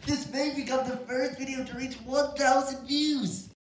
This may become the first video to reach 1,000 views.